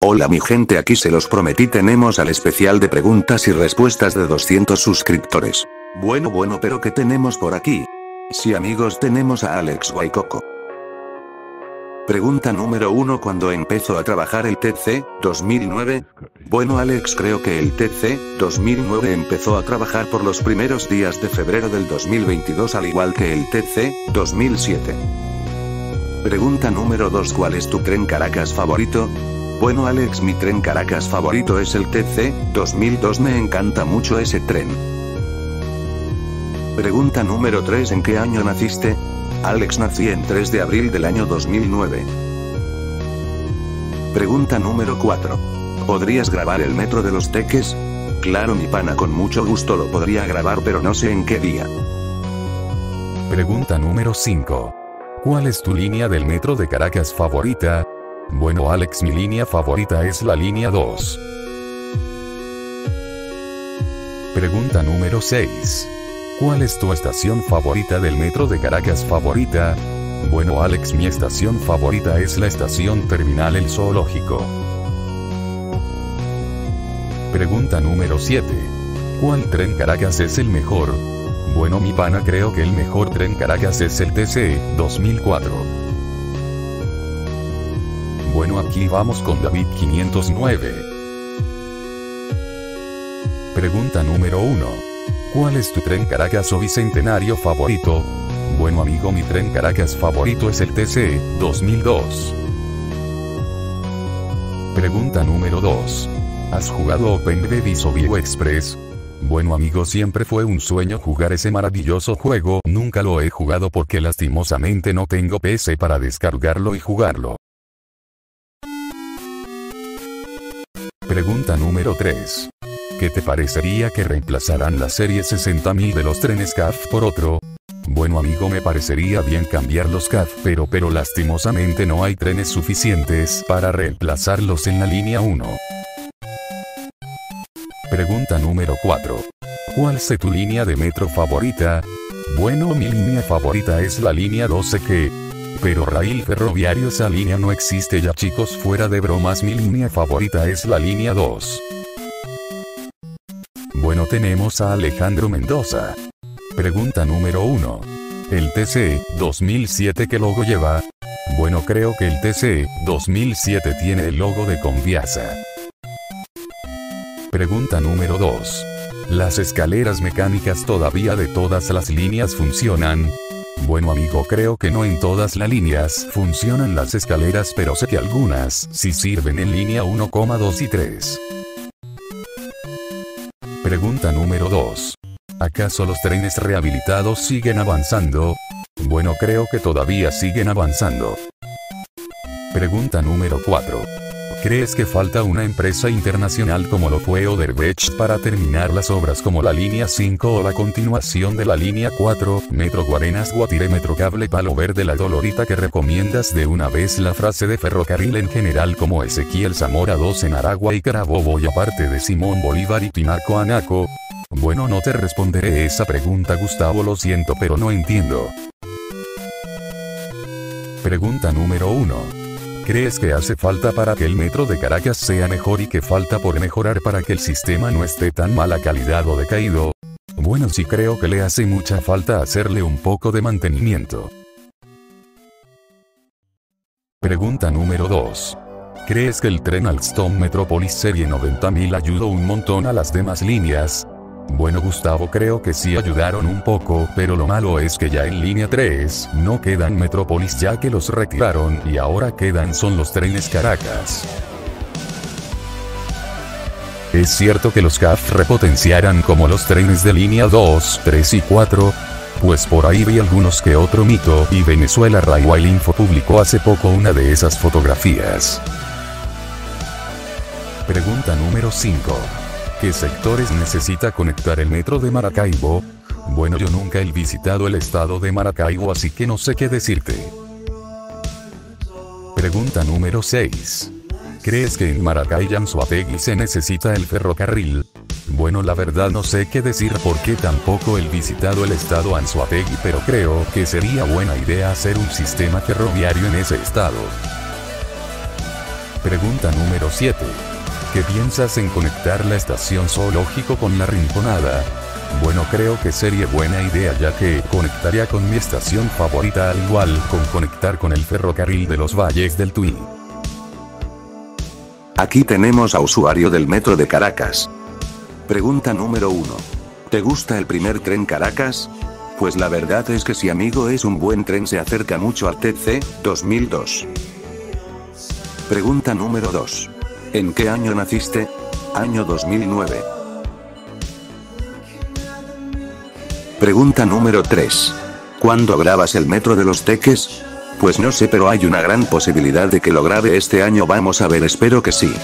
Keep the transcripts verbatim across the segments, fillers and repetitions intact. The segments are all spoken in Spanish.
Hola mi gente, aquí se los prometí, tenemos al especial de preguntas y respuestas de doscientos suscriptores. Bueno bueno, pero ¿qué tenemos por aquí? Sí amigos, tenemos a Alex Guaycoco. Pregunta número uno: ¿cuándo empezó a trabajar el T C? ¿dos mil nueve? Bueno Alex, creo que el T C dos mil nueve empezó a trabajar por los primeros días de febrero del dos mil veintidós, al igual que el T C dos mil siete. Pregunta número dos: ¿cuál es tu tren Caracas favorito? Bueno Alex, mi tren Caracas favorito es el T C dos mil dos, me encanta mucho ese tren. Pregunta número tres: ¿en qué año naciste? Alex, nací en tres de abril del año dos mil nueve. Pregunta número cuatro. ¿Podrías grabar el metro de Los Teques? Claro mi pana, con mucho gusto lo podría grabar, pero no sé en qué día. Pregunta número cinco. ¿Cuál es tu línea del metro de Caracas favorita? Bueno Alex, mi línea favorita es la línea dos. Pregunta número seis. ¿Cuál es tu estación favorita del metro de Caracas favorita? Bueno Alex, mi estación favorita es la estación Terminal El Zoológico. Pregunta número siete. ¿Cuál tren Caracas es el mejor? Bueno mi pana, creo que el mejor tren Caracas es el T C dos mil cuatro. Bueno, aquí vamos con David quinientos nueve. Pregunta número uno. ¿Cuál es tu tren Caracas o bicentenario favorito? Bueno amigo, mi tren Caracas favorito es el T C dos mil dos. Pregunta número dos. ¿Has jugado OpenBabies o BioExpress? Bueno amigo, siempre fue un sueño jugar ese maravilloso juego, nunca lo he jugado porque lastimosamente no tengo P C para descargarlo y jugarlo. Pregunta número tres. ¿Qué te parecería que reemplazaran la serie sesenta mil de los trenes C A F por otro? Bueno amigo, me parecería bien cambiar los C A F, pero pero lastimosamente no hay trenes suficientes para reemplazarlos en la línea uno. Pregunta número cuatro. ¿Cuál es tu línea de metro favorita? Bueno, mi línea favorita es la línea doce que... Pero raíl ferroviario, esa línea no existe ya chicos, fuera de bromas, mi línea favorita es la línea dos. Bueno, tenemos a Alejandro Mendoza. Pregunta número uno. ¿El T C dos mil siete qué logo lleva? Bueno, creo que el T C dos mil siete tiene el logo de Conviasa. Pregunta número dos. ¿Las escaleras mecánicas todavía de todas las líneas funcionan? Bueno amigo, creo que no en todas las líneas funcionan las escaleras, pero sé que algunas sí sirven en línea uno, dos y tres. Pregunta número dos. ¿Acaso los trenes rehabilitados siguen avanzando? Bueno, creo que todavía siguen avanzando. Pregunta número cuatro. ¿Crees que falta una empresa internacional como lo fue Odebrecht para terminar las obras como la línea cinco o la continuación de la línea cuatro, Metro Guarenas Guatire, Metro Cable Palo Verde La Dolorita? ¿Que recomiendas de una vez la frase de ferrocarril en general como Ezequiel Zamora dos en Aragua y Carabobo y aparte de Simón Bolívar y Tinaco Anaco? Bueno, no te responderé esa pregunta Gustavo, lo siento, pero no entiendo. Pregunta número uno. ¿Crees que hace falta para que el metro de Caracas sea mejor y que falta por mejorar para que el sistema no esté tan mala calidad o decaído? Bueno, sí creo que le hace mucha falta hacerle un poco de mantenimiento. Pregunta número dos. ¿Crees que el tren Alstom Metropolis Serie noventa mil ayudó un montón a las demás líneas? Bueno Gustavo, creo que sí ayudaron un poco, pero lo malo es que ya en línea tres no quedan Metrópolis ya que los retiraron y ahora quedan son los trenes Caracas. ¿Es cierto que los C A F repotenciarán como los trenes de línea dos, tres y cuatro? Pues por ahí vi algunos que otro mito y Venezuela Railway Info publicó hace poco una de esas fotografías. Pregunta número cinco. ¿Qué sectores necesita conectar el metro de Maracaibo? Bueno, yo nunca he visitado el estado de Maracaibo, así que no sé qué decirte. Pregunta número seis. ¿Crees que en Maracay y Anzoátegui se necesita el ferrocarril? Bueno, la verdad no sé qué decir porque tampoco he visitado el estado Anzoátegui, pero creo que sería buena idea hacer un sistema ferroviario en ese estado. Pregunta número siete. ¿Qué piensas en conectar la estación zoológico con la Rinconada? Bueno, creo que sería buena idea, ya que conectaría con mi estación favorita, al igual con conectar con el ferrocarril de los Valles del Tuy. Aquí tenemos a usuario del metro de Caracas. Pregunta número uno. ¿Te gusta el primer tren Caracas? Pues la verdad es que sí, amigo, es un buen tren, se acerca mucho al T C dos mil dos. Pregunta número dos. ¿En qué año naciste? Año dos mil nueve. Pregunta número tres. ¿Cuándo grabas el metro de los Teques? Pues no sé, pero hay una gran posibilidad de que lo grabe este año, vamos a ver, espero que sí.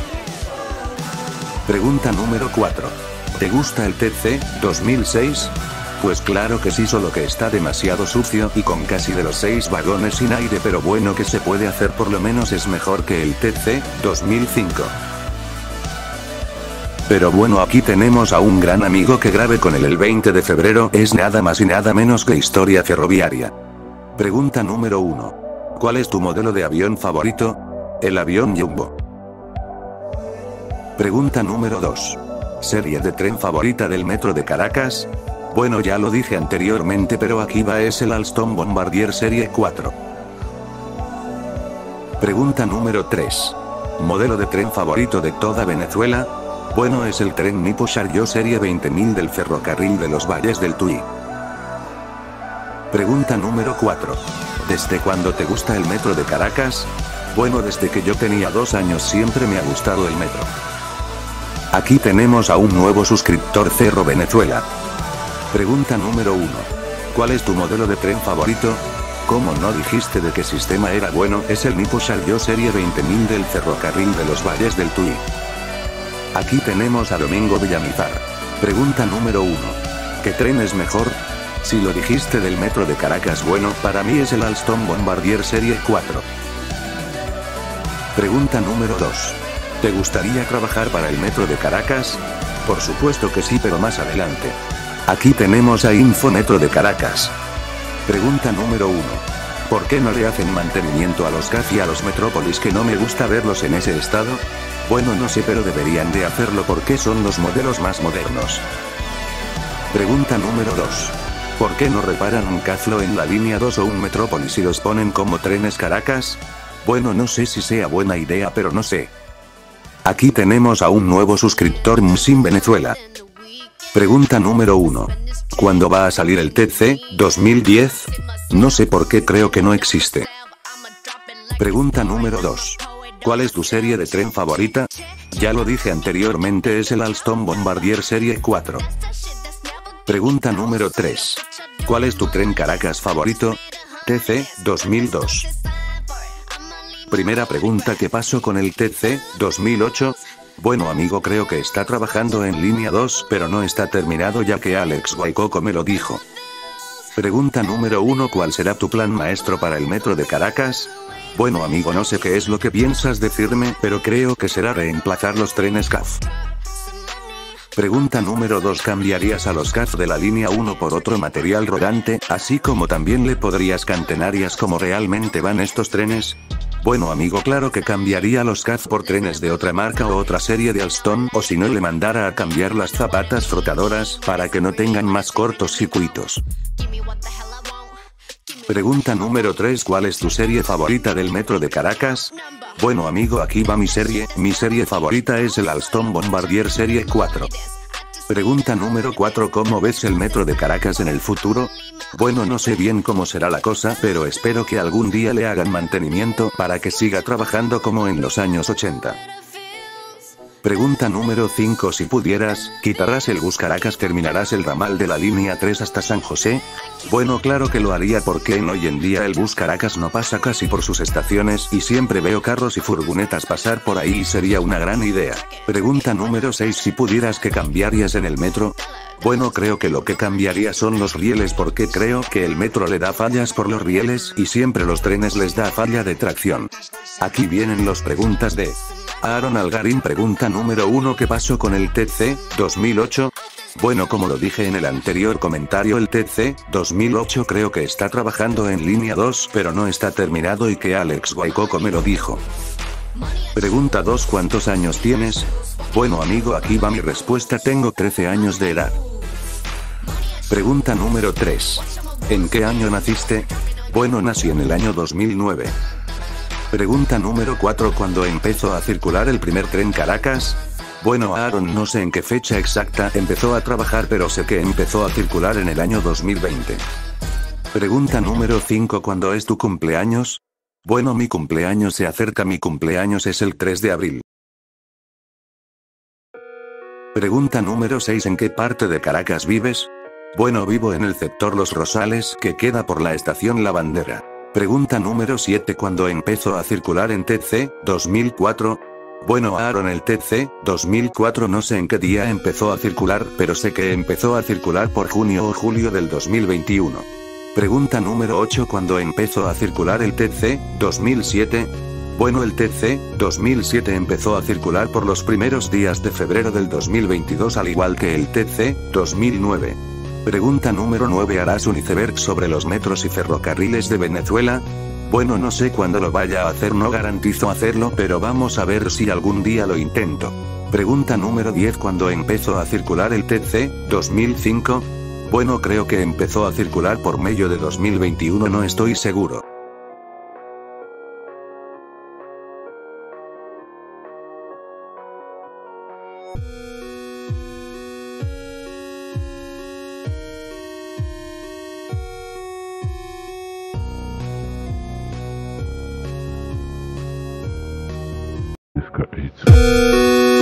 Pregunta número cuatro. ¿Te gusta el T C dos mil seis? Pues claro que sí, solo que está demasiado sucio y con casi de los seis vagones sin aire, pero bueno, que se puede hacer, por lo menos es mejor que el T C dos mil cinco. Pero bueno, aquí tenemos a un gran amigo que grabe con él el veinte de febrero, es nada más y nada menos que historia ferroviaria. Pregunta número uno. ¿Cuál es tu modelo de avión favorito? El avión Jumbo. Pregunta número dos. ¿Serie de tren favorita del metro de Caracas? Bueno, ya lo dije anteriormente, pero aquí va, es el Alstom Bombardier Serie cuatro. Pregunta número tres. ¿Modelo de tren favorito de toda Venezuela? Bueno, es el tren Nipo Sharyo Serie veinte mil del ferrocarril de los Valles del Tuy. Pregunta número cuatro. ¿Desde cuándo te gusta el metro de Caracas? Bueno, desde que yo tenía dos años siempre me ha gustado el metro. Aquí tenemos a un nuevo suscriptor, Cerro Venezuela. Pregunta número uno. ¿Cuál es tu modelo de tren favorito? ¿Cómo no dijiste de qué sistema era? Bueno, es el Nipo Sharyo Serie veinte mil del ferrocarril de los Valles del Tuy. Aquí tenemos a Domingo Villamizar. Pregunta número uno. ¿Qué tren es mejor? Si lo dijiste del metro de Caracas, bueno, para mí es el Alstom Bombardier Serie cuatro. Pregunta número dos. ¿Te gustaría trabajar para el metro de Caracas? Por supuesto que sí, pero más adelante. Aquí tenemos a Infometro de Caracas. Pregunta número uno. ¿Por qué no le hacen mantenimiento a los C A F y a los Metrópolis, que no me gusta verlos en ese estado? Bueno, no sé, pero deberían de hacerlo porque son los modelos más modernos. Pregunta número dos. ¿Por qué no reparan un Caflo en la línea dos o un Metrópolis y los ponen como trenes Caracas? Bueno, no sé si sea buena idea, pero no sé. Aquí tenemos a un nuevo suscriptor, Msim Venezuela. Pregunta número uno. ¿Cuándo va a salir el T C dos mil diez? No sé por qué, creo que no existe. Pregunta número dos. ¿Cuál es tu serie de tren favorita? Ya lo dije anteriormente, es el Alstom Bombardier Serie cuatro. Pregunta número tres. ¿Cuál es tu tren Caracas favorito? T C dos mil dos. Primera pregunta, ¿qué pasó con el T C dos mil ocho? Bueno, amigo, creo que está trabajando en línea dos, pero no está terminado, ya que Alex Guaycoco me lo dijo. Pregunta número uno. ¿Cuál será tu plan maestro para el metro de Caracas? Bueno, amigo, no sé qué es lo que piensas decirme, pero creo que será reemplazar los trenes C A F. Pregunta número dos. ¿Cambiarías a los C A F de la línea uno por otro material rodante, así como también le podrías catenarias como realmente van estos trenes? Bueno, amigo, claro que cambiaría los C A F por trenes de otra marca o otra serie de Alstom, o si no, le mandara a cambiar las zapatas frotadoras para que no tengan más cortocircuitos. Pregunta número tres. ¿Cuál es tu serie favorita del metro de Caracas? Bueno, amigo, aquí va mi serie. Mi serie favorita es el Alstom Bombardier Serie cuatro. Pregunta número cuatro. ¿Cómo ves el metro de Caracas en el futuro? Bueno, no sé bien cómo será la cosa, pero espero que algún día le hagan mantenimiento para que siga trabajando como en los años ochenta. Pregunta número cinco. Si pudieras, ¿quitarás el bus Caracas, terminarás el ramal de la línea tres hasta San José? Bueno, claro que lo haría, porque en hoy en día el bus Caracas no pasa casi por sus estaciones y siempre veo carros y furgonetas pasar por ahí y sería una gran idea. Pregunta número seis. Si pudieras, ¿qué cambiarías en el metro? Bueno, creo que lo que cambiaría son los rieles, porque creo que el metro le da fallas por los rieles y siempre los trenes les da falla de tracción. Aquí vienen las preguntas de Aaron Algarín. Pregunta número uno. ¿Qué pasó con el T C dos mil ocho? Bueno, como lo dije en el anterior comentario, el T C dos mil ocho creo que está trabajando en línea dos, pero no está terminado, y que Alex Guaycoco me lo dijo. Pregunta dos. ¿Cuántos años tienes? Bueno amigo, aquí va mi respuesta, tengo trece años de edad. Pregunta número tres. ¿En qué año naciste? Bueno, nací en el año dos mil nueve. Pregunta número cuatro. ¿Cuándo empezó a circular el primer tren Caracas? Bueno Aaron, no sé en qué fecha exacta empezó a trabajar, pero sé que empezó a circular en el año dos mil veinte. Pregunta número cinco. ¿Cuándo es tu cumpleaños? Bueno, mi cumpleaños se acerca, mi cumpleaños es el tres de abril. Pregunta número seis. ¿En qué parte de Caracas vives? Bueno, vivo en el sector Los Rosales, que queda por la estación La Bandera. Pregunta número siete. ¿Cuándo empezó a circular en T C? dos mil cuatro. Bueno Aaron, el T C dos mil cuatro no sé en qué día empezó a circular, pero sé que empezó a circular por junio o julio del dos mil veintiuno. Pregunta número ocho. ¿Cuándo empezó a circular el T C? dos mil siete. Bueno, el T C dos mil siete empezó a circular por los primeros días de febrero del dos mil veintidós, al igual que el T C dos mil nueve. Pregunta número nueve. ¿Harás un iceberg sobre los metros y ferrocarriles de Venezuela? Bueno, no sé cuándo lo vaya a hacer, no garantizo hacerlo, pero vamos a ver si algún día lo intento. Pregunta número diez. ¿Cuándo empezó a circular el T C dos mil cinco? Bueno, creo que empezó a circular por medio de dos mil veintiuno, no estoy seguro. Disco